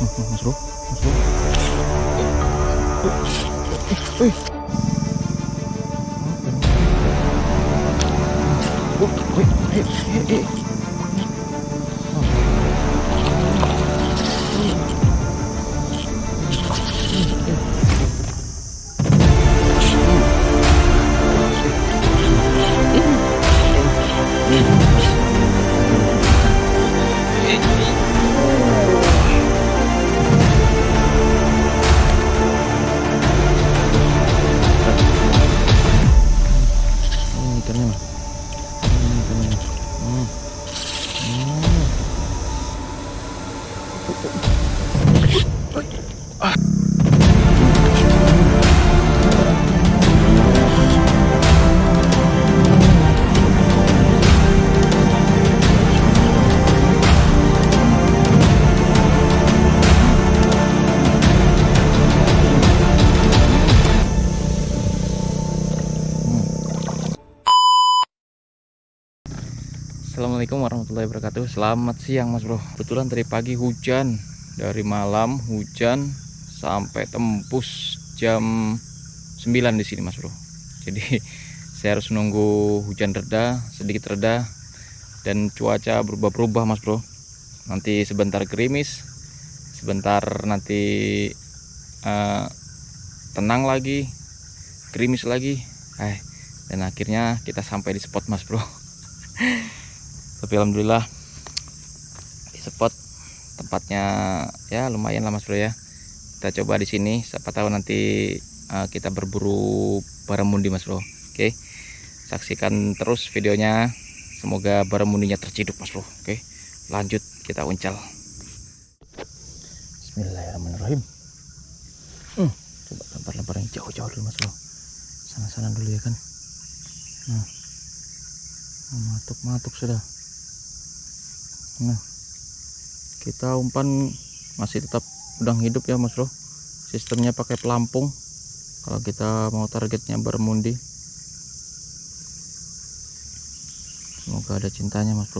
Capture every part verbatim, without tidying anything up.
Mas bro, mas bro. Eh, eh. Oh, wait, eh, eh, eh. Assalamualaikum warahmatullahi wabarakatuh. Selamat siang mas bro. Kebetulan tadi pagi hujan, dari malam hujan sampai tembus jam sembilan di sini mas bro. Jadi saya harus menunggu hujan reda, sedikit reda, dan cuaca berubah-berubah mas bro. Nanti sebentar gerimis, sebentar nanti uh, tenang lagi, gerimis lagi, eh, dan akhirnya kita sampai di spot mas bro. Tapi alhamdulillah di spot tempatnya ya lumayan lah mas bro ya. Kita coba di sini, siapa tahu nanti uh, kita berburu baramundi mas bro. Oke, saksikan terus videonya, semoga baramundinya terciduk mas bro. Oke, lanjut kita uncal. Bismillahirrahmanirrahim. hmm, Coba lempar-lempar yang jauh-jauh dulu mas bro, sana-sana dulu ya kan. Nah, matuk-matuk sudah. Nah, kita umpan masih tetap udang hidup ya mas bro. Sistemnya pakai pelampung kalau kita mau targetnya baramundi. Semoga ada cintanya mas bro.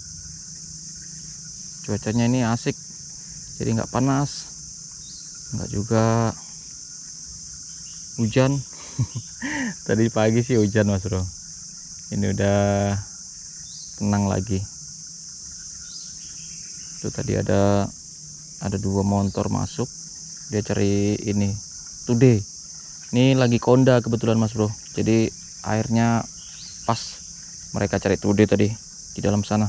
Cuacanya ini asik, jadi nggak panas, nggak juga hujan. Tadi pagi sih hujan mas bro, ini udah tenang lagi. Itu tadi ada ada dua motor masuk, dia cari ini today. Ini lagi konda kebetulan mas bro, jadi airnya pas mereka cari today tadi di dalam sana.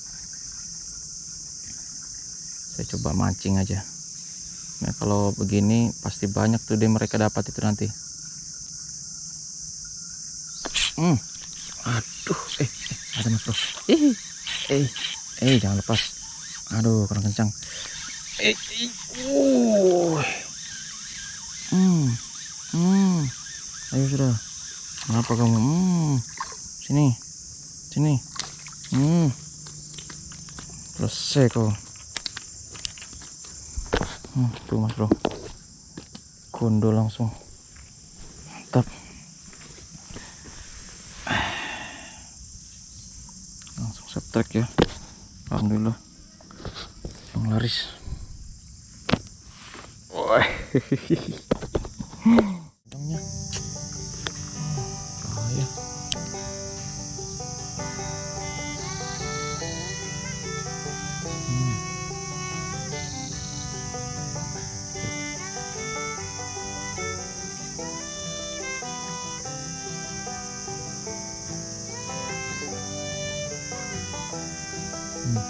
Saya coba mancing aja. Nah, kalau begini pasti banyak today mereka dapat itu nanti. Hmm. Aduh, eh, eh ada mas bro. Eh, eh, eh jangan lepas. Aduh, kurang kencang. Eh, eh, uh. Hmm, hmm. Ayo sudah. Kenapa kamu? Hmm. Sini, sini. Hmm. Selesai kau. Hmm, tuh mas bro. Kondo langsung. Mantap. Langsung subtract ya. Alhamdulillah. Yang laris. Wah. Udangnya. Bahaya. Hmm. Hmm.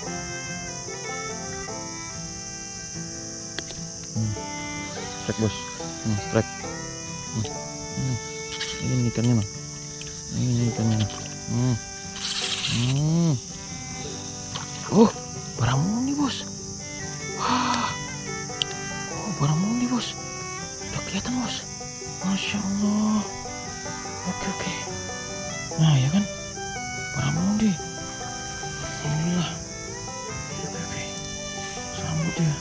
Strike bos, hmm, strike. Hmm. Hmm. Ini ikannya mah, ini ikannya mah. Hmm. Hmm. Oh, baramundi bos. Wah, oh baramundi bos. Udah kelihatan bos. Masya Allah. Oke oke. Nah ya kan, baramundi. Alhamdulillah. Oke oke. Sambut ya.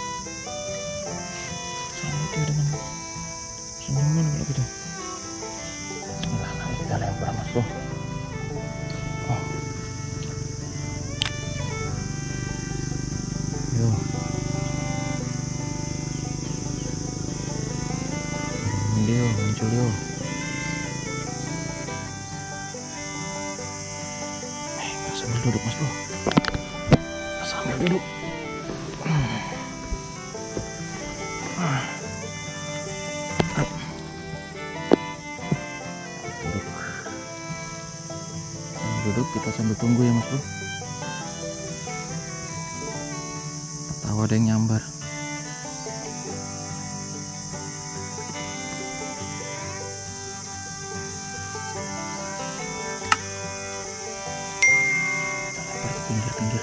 Dengan senyuman kalau gitu. Nah, nanti kita lempar mas bro. Oh. Yo. muncul yo. Eh, sambil duduk mas bro, sambil duduk. Duduk, kita sambil tunggu ya mas bro. Tahu ada yang nyambar. Kita lempar ke pinggir-pinggir.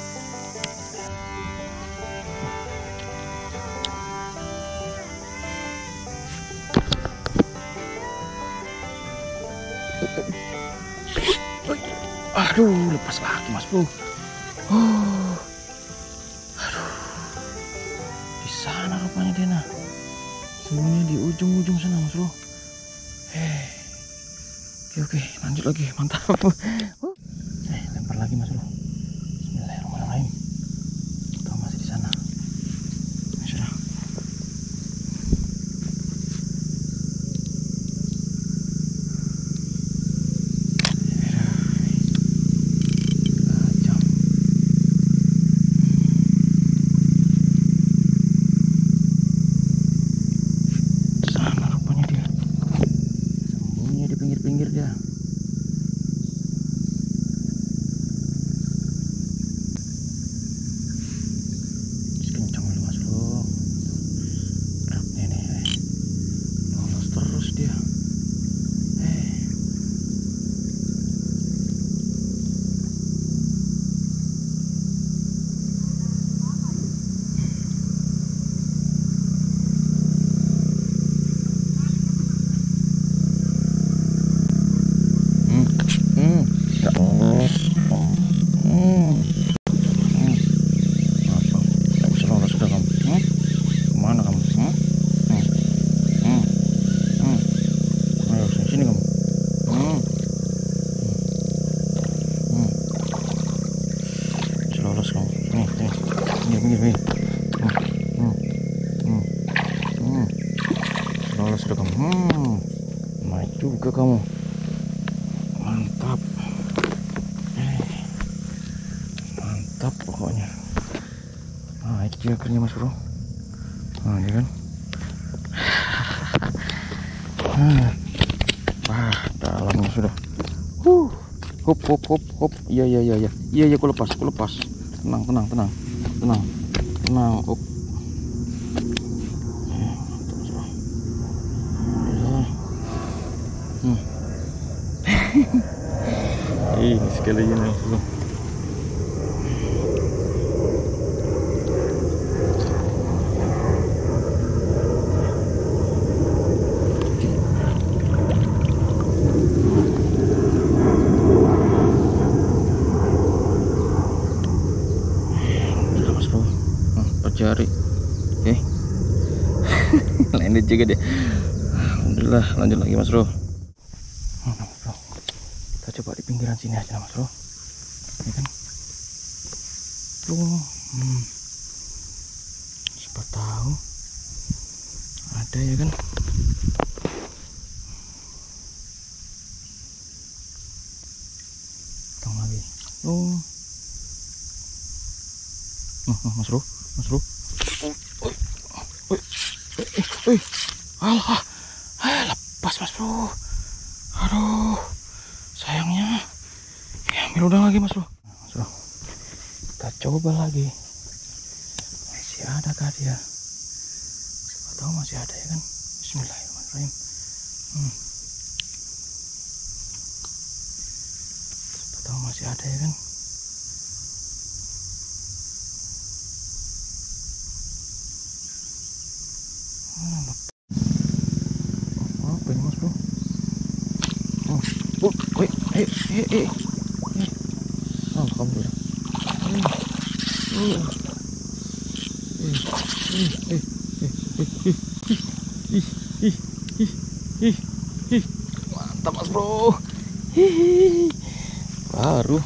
Aduh, lepas lagi mas bro. Oh, aduh, di sana rupanya dia nah. Semuanya di ujung-ujung sana mas bro. Hei, oke oke, lanjut lagi, mantap. Eh, lempar lagi mas bro. Bismillahirrahmanirrahim. Tuh masih di sana. Ya sudah. Pinggir dia. Kencang dulu mas bro. Geraknya nih, eh. Lolos terus dia. Eh. Lolos kamu. Nih, nih. Pinggir, pinggir, pinggir. Hmm, hmm, hmm, hmm. Lolos sudah kamu. Hmm. Naik juga kamu. Mantap. Eh. Mantap pokoknya. Naik juga kerja mas bro. Nah, ini kan. Hmm. Wah, dalamnya sudah. Huh. Hop, hop, hop, hop. Iya, iya, iya, iya. Iya, iya, aku lepas, aku lepas. Tenang, tenang, tenang, tenang, tenang. Hop. Hmm. Ini sekali ini bro. Jari, oke. Landed juga deh. Alhamdulillah, lanjut lagi mas bro. Hmm, mas bro. Kita coba di pinggiran sini aja mas bro. Ini kan. Tuh, hmm. Siapa tahu ada ya kan. Tong lagi. Oh. Oh, mas bro. Mas bro, oi, oi, oi, alah, eh, lepas mas bro, aduh, sayangnya, ya ambil udang lagi mas bro. Mas bro, kita coba lagi, masih ada kah dia? Siapa tahu masih ada ya kan? Bismillahirrahmanirrahim. Hmm. Siapa tahu masih ada ya kan? Apa ini mas bro? Oh, oh, eh, eh, eh, eh, oh, kamu udah. Eh, eh, eh, eh, eh, eh, eh, eh, mantap mas bro. Hihi, baru.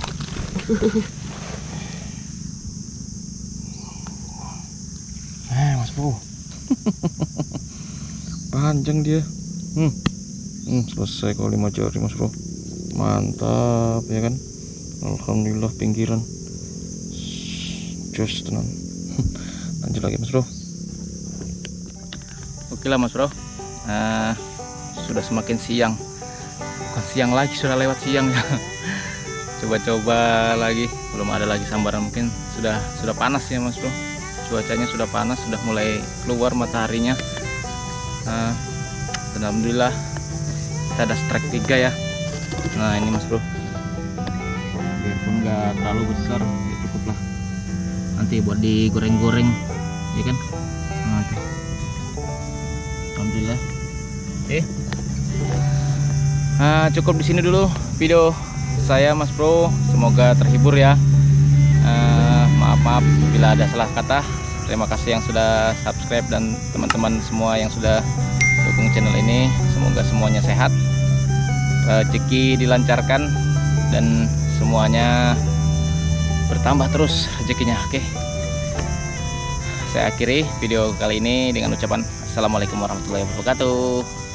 Eh mas bro. Panjang dia. hmm. Hmm, selesai kalau lima jari mas bro, mantap ya kan. Alhamdulillah pinggiran jos tenan. Lanjut lagi mas bro. Oke lah mas bro, nah, sudah semakin siang, bukan siang lagi, sudah lewat siang ya. Coba-coba lagi, belum ada lagi sambaran, mungkin sudah sudah panas ya mas bro, cuacanya sudah panas, sudah mulai keluar mataharinya. Nah, alhamdulillah kita ada strike tiga ya. Nah ini mas bro, biarpun nggak terlalu besar ya cukup lah, nanti buat digoreng-goreng ya kan. Nah itu alhamdulillah. Oke, nah, cukup di sini dulu video saya mas bro, semoga terhibur ya. Uh, maaf maaf bila ada salah kata. Terima kasih yang sudah subscribe dan teman-teman semua yang sudah dukung channel ini. Semoga semuanya sehat, rezeki dilancarkan, dan semuanya bertambah terus rezekinya. Oke, saya akhiri video kali ini dengan ucapan assalamualaikum warahmatullahi wabarakatuh.